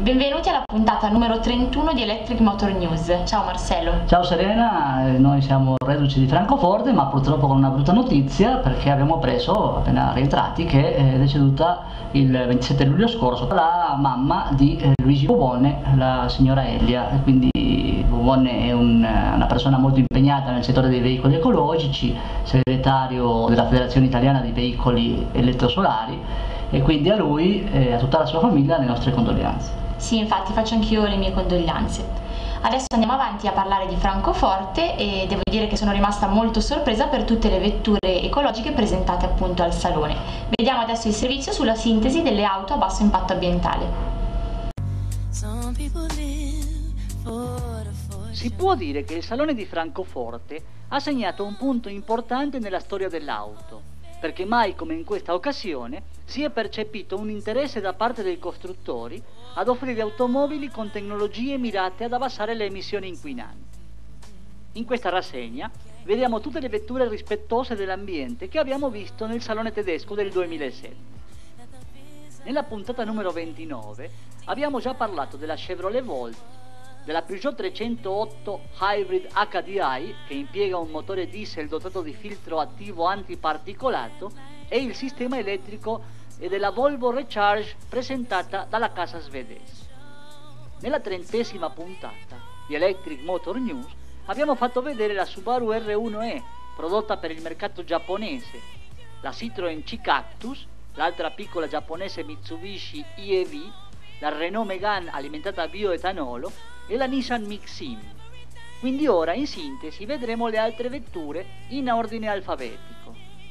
Benvenuti alla puntata numero 31 di Electric Motor News. Ciao Marcello. Ciao Serena, noi siamo reduci di Francoforte, ma purtroppo con una brutta notizia, perché abbiamo appreso, appena rientrati, che è deceduta il 27 luglio scorso la mamma di Luigi Bubone, la signora Elia. Quindi Bubone è una persona molto impegnata nel settore dei veicoli ecologici, segretario della Federazione Italiana dei Veicoli Elettrosolari, e quindi a lui e a tutta la sua famiglia le nostre condoglianze. Sì, infatti faccio anch'io le mie condoglianze. Adesso andiamo avanti a parlare di Francoforte e devo dire che sono rimasta molto sorpresa per tutte le vetture ecologiche presentate appunto al salone. Vediamo adesso il servizio sulla sintesi delle auto a basso impatto ambientale. Si può dire che il Salone di Francoforte ha segnato un punto importante nella storia dell'auto, perché mai come in questa occasione si è percepito un interesse da parte dei costruttori ad offrire automobili con tecnologie mirate ad abbassare le emissioni inquinanti. In questa rassegna vediamo tutte le vetture rispettose dell'ambiente che abbiamo visto nel Salone tedesco del 2007. Nella puntata numero 29 abbiamo già parlato della Chevrolet Volt, della Peugeot 308 Hybrid HDI, che impiega un motore diesel dotato di filtro attivo antiparticolato, e il sistema elettrico e della Volvo Recharge presentata dalla casa svedese. Nella 30ª puntata di Electric Motor News abbiamo fatto vedere la Subaru R1E, prodotta per il mercato giapponese, la Citroën C-Cactus, l'altra piccola giapponese Mitsubishi EV, la Renault Megane alimentata a bioetanolo e la Nissan Mixim. Quindi ora, in sintesi, vedremo le altre vetture in ordine alfabetico.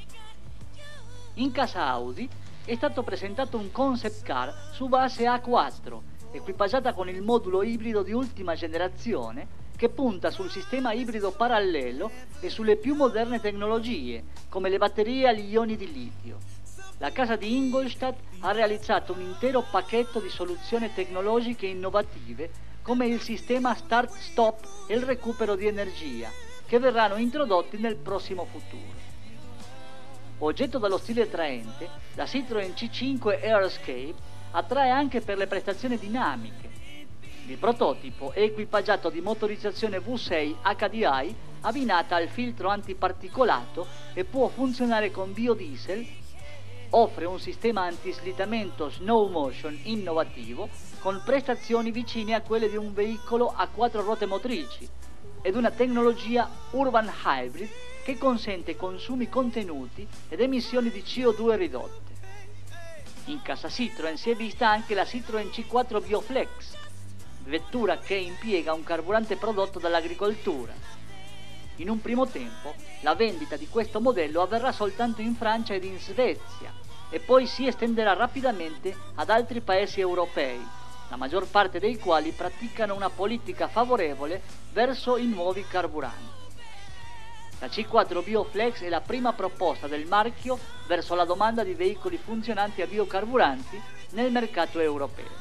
In casa Audi è stato presentato un concept car su base A4, equipaggiata con il modulo ibrido di ultima generazione che punta sul sistema ibrido parallelo e sulle più moderne tecnologie, come le batterie agli ioni di litio. La casa di Ingolstadt ha realizzato un intero pacchetto di soluzioni tecnologiche innovative, come il sistema start-stop e il recupero di energia, che verranno introdotti nel prossimo futuro. Oggetto dallo stile attraente, la Citroën C5 Airscape attrae anche per le prestazioni dinamiche. Il prototipo è equipaggiato di motorizzazione V6 HDI abbinata al filtro antiparticolato e può funzionare con biodiesel. Offre un sistema antislittamento Snow Motion innovativo con prestazioni vicine a quelle di un veicolo a 4 ruote motrici ed una tecnologia Urban Hybrid che consente consumi contenuti ed emissioni di CO2 ridotte. In casa Citroën si è vista anche la Citroën C4 Bioflex, vettura che impiega un carburante prodotto dall'agricoltura. In un primo tempo la vendita di questo modello avverrà soltanto in Francia ed in Svezia e poi si estenderà rapidamente ad altri paesi europei, la maggior parte dei quali praticano una politica favorevole verso i nuovi carburanti. La C4 Bioflex è la prima proposta del marchio verso la domanda di veicoli funzionanti a biocarburanti nel mercato europeo.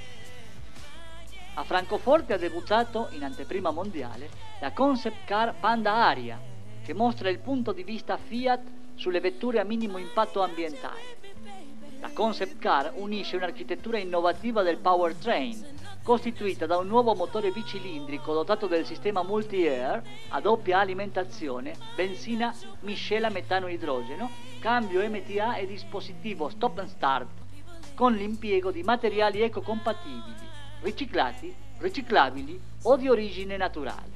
A Francoforte ha debuttato, in anteprima mondiale, la concept car Panda Aria, che mostra il punto di vista Fiat sulle vetture a minimo impatto ambientale. La concept car unisce un'architettura innovativa del powertrain, costituita da un nuovo motore bicilindrico dotato del sistema multi-air a doppia alimentazione, benzina, miscela metano-idrogeno, cambio MTA e dispositivo stop and start, con l'impiego di materiali ecocompatibili, riciclati, riciclabili o di origine naturale.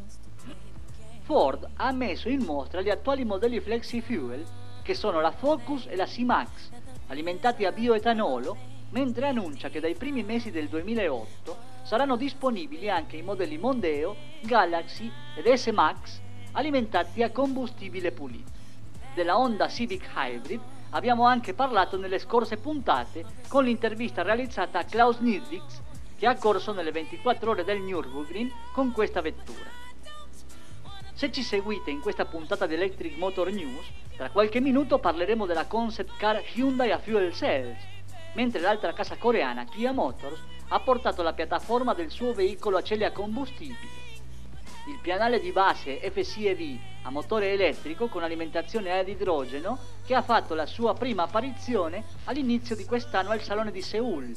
Ford ha messo in mostra gli attuali modelli Flexi Fuel, che sono la Focus e la C-Max, alimentati a bioetanolo, mentre annuncia che dai primi mesi del 2008 saranno disponibili anche i modelli Mondeo, Galaxy ed S-Max alimentati a combustibile pulito. Della Honda Civic Hybrid abbiamo anche parlato nelle scorse puntate con l'intervista realizzata a Klaus Niedrix, che ha corso nelle 24 ore del Nürburgring con questa vettura. Se ci seguite in questa puntata di Electric Motor News, tra qualche minuto parleremo della concept car Hyundai a fuel cells, mentre l'altra casa coreana, Kia Motors, ha portato la piattaforma del suo veicolo a celle a combustibile. Il pianale di base FCEV a motore elettrico con alimentazione ad idrogeno, che ha fatto la sua prima apparizione all'inizio di quest'anno al Salone di Seul,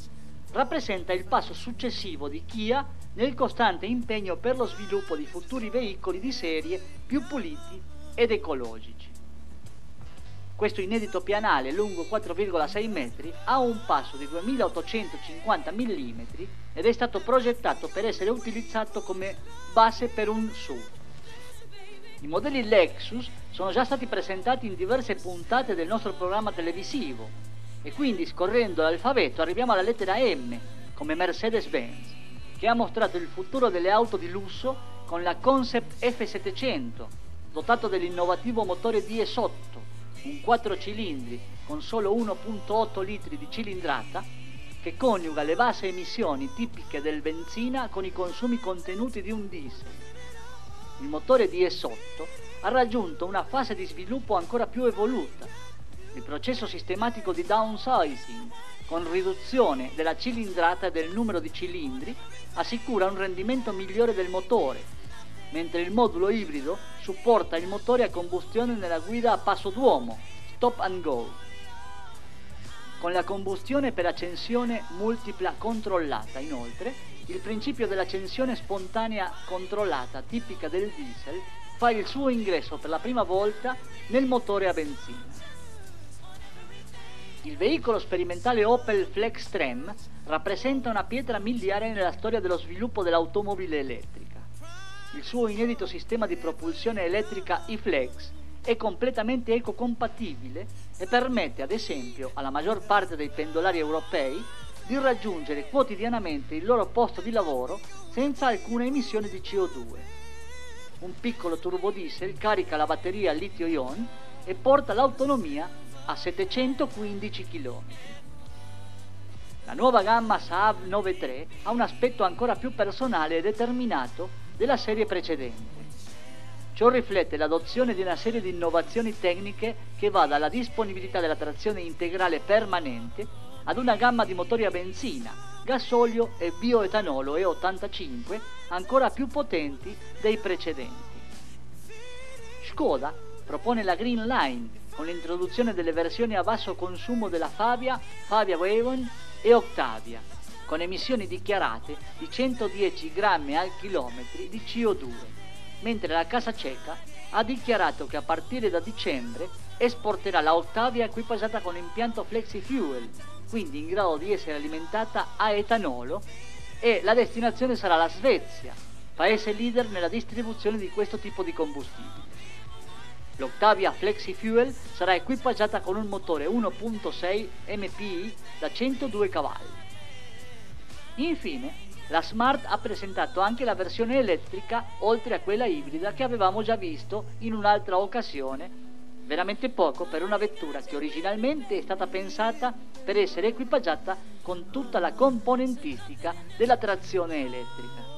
rappresenta il passo successivo di Kia nel costante impegno per lo sviluppo di futuri veicoli di serie più puliti ed ecologici. Questo inedito pianale lungo 4,6 metri ha un passo di 2850 mm ed è stato progettato per essere utilizzato come base per un SUV. I modelli Lexus sono già stati presentati in diverse puntate del nostro programma televisivo e quindi scorrendo l'alfabeto arriviamo alla lettera M, come Mercedes-Benz, che ha mostrato il futuro delle auto di lusso con la Concept F700, dotato dell'innovativo motore DS8, un 4 cilindri con solo 1,8 litri di cilindrata, che coniuga le basse emissioni tipiche del benzina con i consumi contenuti di un diesel. Il motore DS8 ha raggiunto una fase di sviluppo ancora più evoluta. Il processo sistematico di downsizing, con riduzione della cilindrata e del numero di cilindri, assicura un rendimento migliore del motore, mentre il modulo ibrido supporta il motore a combustione nella guida a passo d'uomo, stop and go. Con la combustione per accensione multipla controllata, inoltre, il principio dell'accensione spontanea controllata tipica del diesel fa il suo ingresso per la prima volta nel motore a benzina. Il veicolo sperimentale Opel Flex-Trem rappresenta una pietra miliare nella storia dello sviluppo dell'automobile elettrica. Il suo inedito sistema di propulsione elettrica e-Flex è completamente ecocompatibile e permette, ad esempio, alla maggior parte dei pendolari europei di raggiungere quotidianamente il loro posto di lavoro senza alcuna emissione di CO2. Un piccolo turbodiesel carica la batteria al litio-ion e porta l'autonomia a 715 km. La nuova gamma Saab 9-3 ha un aspetto ancora più personale e determinato della serie precedente. Ciò riflette l'adozione di una serie di innovazioni tecniche che va dalla disponibilità della trazione integrale permanente ad una gamma di motori a benzina, gasolio e bioetanolo E85 ancora più potenti dei precedenti. Škoda propone la Green Line con l'introduzione delle versioni a basso consumo della Fabia, Fabia Wagon e Octavia, con emissioni dichiarate di 110 grammi al chilometro di CO2, mentre la casa ceca ha dichiarato che a partire da dicembre esporterà la Octavia equipaggiata con impianto Flexi Fuel, quindi in grado di essere alimentata a etanolo, e la destinazione sarà la Svezia, paese leader nella distribuzione di questo tipo di combustibile. L'Octavia Flexi Fuel sarà equipaggiata con un motore 1.6 MPI da 102 cavalli. Infine, la Smart ha presentato anche la versione elettrica oltre a quella ibrida che avevamo già visto in un'altra occasione, veramente poco per una vettura che originalmente è stata pensata per essere equipaggiata con tutta la componentistica della trazione elettrica.